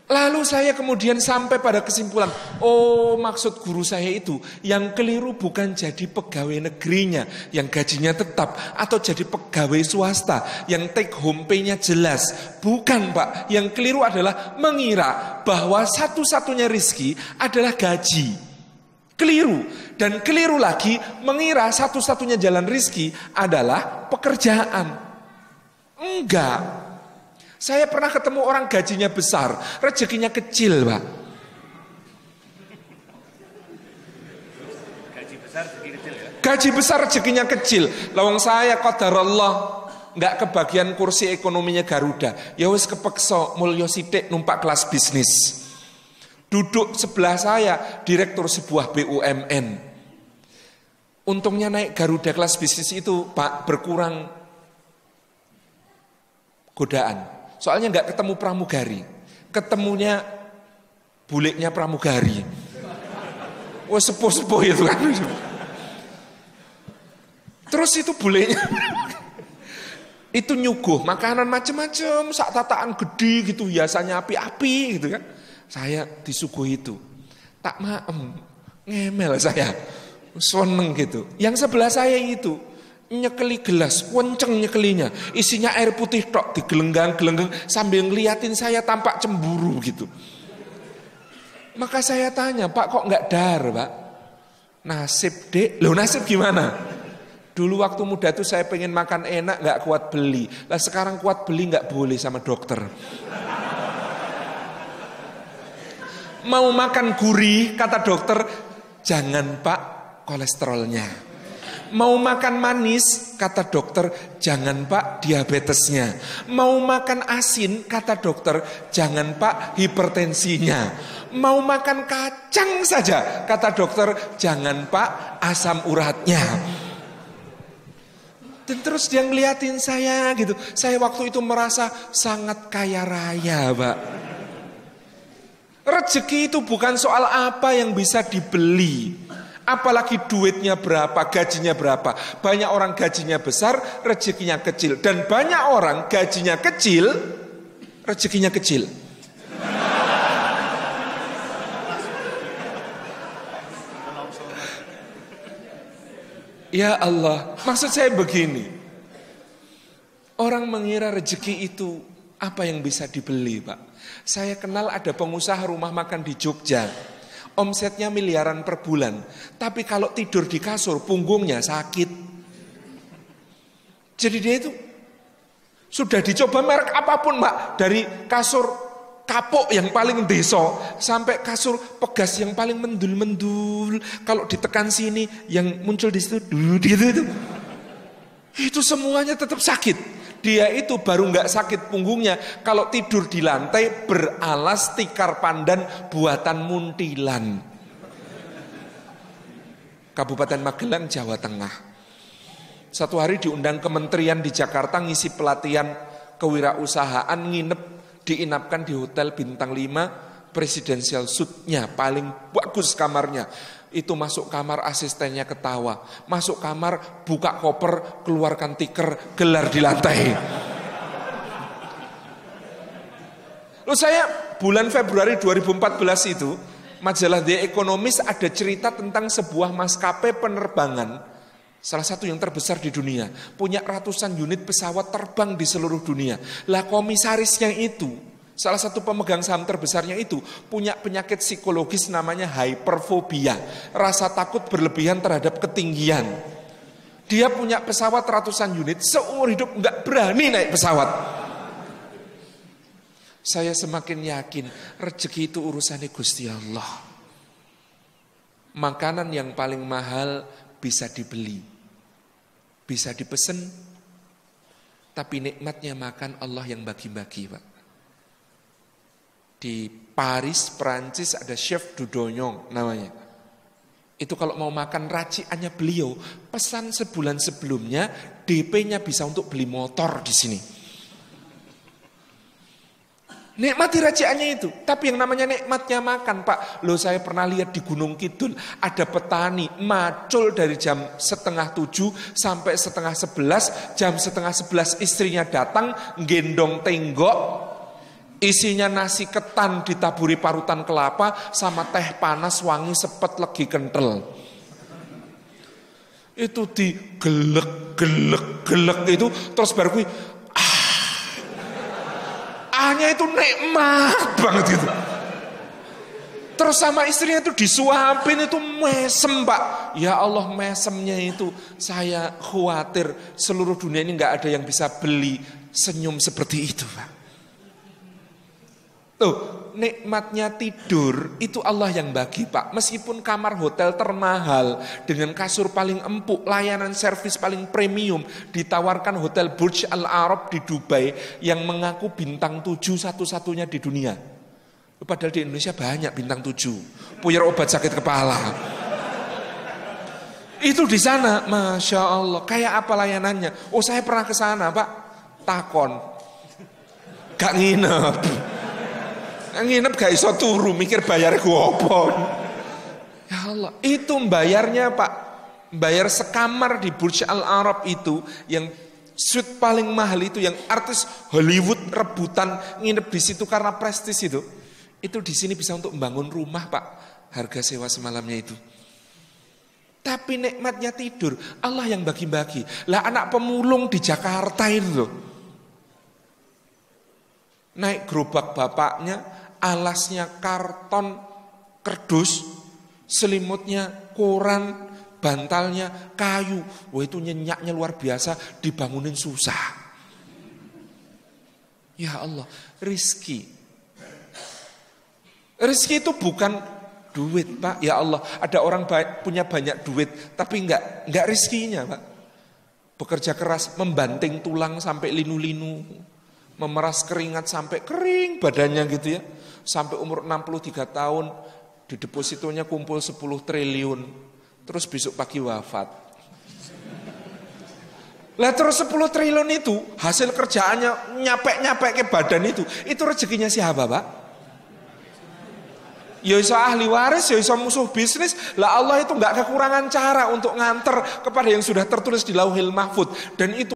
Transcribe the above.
Lalu saya kemudian sampai pada kesimpulan, oh maksud guru saya itu, yang keliru bukan jadi pegawai negerinya, yang gajinya tetap, atau jadi pegawai swasta, yang take home pay-nya jelas. Bukan Pak, yang keliru adalah mengira bahwa satu-satunya rizki adalah gaji. Keliru, dan keliru lagi mengira satu-satunya jalan rizki adalah pekerjaan. Enggak. Saya pernah ketemu orang gajinya besar, rezekinya kecil, Pak. Gaji besar, rezeki kecil ya? Gaji besar, rezekinya kecil. Lawang saya qadarullah nggak kebagian kursi ekonominya Garuda. Ya wis kepeksa mulya sithik numpak kelas bisnis. Duduk sebelah saya direktur sebuah BUMN. Untungnya naik Garuda kelas bisnis itu, Pak, berkurang godaan. Soalnya nggak ketemu pramugari, ketemunya buliknya pramugari. Wah sepuh-sepuh itu kan. Terus itu buliknya itu nyuguh makanan macam-macam, sak tataan gede gitu, hiasannya api-api gitu kan. Saya disuguh itu, tak maem, ngemel saya, seneng gitu. Yang sebelah saya itu nyekeli gelas, kenceng nyekelinya, isinya air putih tok, digelenggang-gelenggang sambil ngeliatin saya tampak cemburu gitu. Maka saya tanya, Pak kok nggak dar, Pak? Nasib dek, loh nasib gimana? Dulu waktu muda tuh saya pengen makan enak, nggak kuat beli. Lah sekarang kuat beli nggak boleh sama dokter. Mau makan gurih, kata dokter, jangan Pak, kolesterolnya. Mau makan manis, kata dokter, jangan Pak, diabetesnya. Mau makan asin, kata dokter, jangan Pak, hipertensinya. Mau makan kacang saja, kata dokter, jangan Pak, asam uratnya. Dan terus dia ngeliatin saya gitu. Saya waktu itu merasa sangat kaya raya, Pak. Rezeki itu bukan soal apa yang bisa dibeli. Apalagi duitnya berapa, gajinya berapa. Banyak orang gajinya besar, rezekinya kecil. Dan banyak orang gajinya kecil, rezekinya kecil. Ya Allah, maksud saya begini. Orang mengira rezeki itu apa yang bisa dibeli, Pak. Saya kenal ada pengusaha rumah makan di Jogja. Omsetnya miliaran per bulan. Tapi kalau tidur di kasur, punggungnya sakit. Jadi dia itu sudah dicoba merek apapun, Mbak. Dari kasur kapuk yang paling deso sampai kasur pegas yang paling mendul-mendul. Kalau ditekan sini, yang muncul di situ, gitu. Itu semuanya tetap sakit. Dia itu baru nggak sakit punggungnya kalau tidur di lantai beralas tikar pandan buatan muntilan. Kabupaten Magelang, Jawa Tengah. Satu hari diundang kementerian di Jakarta ngisi pelatihan kewirausahaan, nginep, diinapkan di hotel bintang 5, presidential suite-nya paling bagus kamarnya. Itu masuk kamar asistennya ketawa. Masuk kamar buka koper, keluarkan tiker, gelar di lantai. Lalu saya bulan Februari 2014 itu majalah The Economist ada cerita tentang sebuah maskapai penerbangan, salah satu yang terbesar di dunia, punya ratusan unit pesawat terbang di seluruh dunia. Lah komisarisnya itu, salah satu pemegang saham terbesarnya itu punya penyakit psikologis namanya hyperfobia, rasa takut berlebihan terhadap ketinggian. Dia punya pesawat ratusan unit, seumur hidup nggak berani naik pesawat. Saya semakin yakin rezeki itu urusannya Gusti Allah. Makanan yang paling mahal bisa dibeli, bisa dipesen, tapi nikmatnya makan Allah yang bagi-bagi, Pak. Di Paris, Perancis ada chef Dudonyong namanya. Itu kalau mau makan racikannya beliau, pesan sebulan sebelumnya, DP-nya bisa untuk beli motor di sini. Nikmati racikannya itu. Tapi yang namanya nikmatnya makan, Pak. Loh, saya pernah lihat di Gunung Kidul ada petani macul dari jam 6:30 sampai 10:30. Jam 10:30 istrinya datang gendong tenggok, Isinya nasi ketan ditaburi parutan kelapa sama teh panas wangi sepet legi kental. Itu digelek itu terus baru kui ahnya itu nikmat banget gitu. Terus sama istrinya itu disuapin itu mesem Pak. Ya Allah mesemnya itu saya khawatir seluruh dunia ini nggak ada yang bisa beli senyum seperti itu Pak. Tuh nikmatnya tidur itu Allah yang bagi Pak. Meskipun kamar hotel termahal dengan kasur paling empuk, layanan servis paling premium ditawarkan hotel Burj Al Arab di Dubai yang mengaku bintang 7 satu-satunya di dunia. Padahal di Indonesia banyak bintang 7. Puyer obat sakit kepala. Itu di sana, Masya Allah. Kayak apa layanannya? Oh saya pernah ke sana Pak. Takon. Gak nginep. Nginep gak iso turu. Mikir bayar gua apa. Ya Allah. Itu bayarnya Pak. Bayar sekamar di Burj Al Arab itu. Yang suite paling mahal itu. Yang artis Hollywood rebutan nginep di situ karena prestis itu. Itu di sini bisa untuk membangun rumah Pak. Harga sewa semalamnya itu. Tapi nikmatnya tidur Allah yang bagi-bagi. Lah anak pemulung di Jakarta itu loh. Naik gerobak bapaknya, alasnya karton kerdus, selimutnya koran, bantalnya kayu. Wah itu nyenyaknya luar biasa, dibangunin susah. Ya Allah, rizki. Rizki itu bukan duit Pak. Ya Allah, ada orang punya banyak duit tapi enggak rizkinya Pak. Bekerja keras, membanting tulang sampai linu-linu, memeras keringat sampai kering badannya gitu ya. Sampai umur 63 tahun, di depositonya kumpul 10 triliun. Terus besok pagi wafat. Lah terus 10 triliun itu, hasil kerjaannya nyapek-nyapek ke badan itu rezekinya siapa Pak? Ya iso ahli waris, ya iso musuh bisnis. Lah Allah itu enggak kekurangan cara untuk nganter kepada yang sudah tertulis di Lauhil Mahfud. Dan itu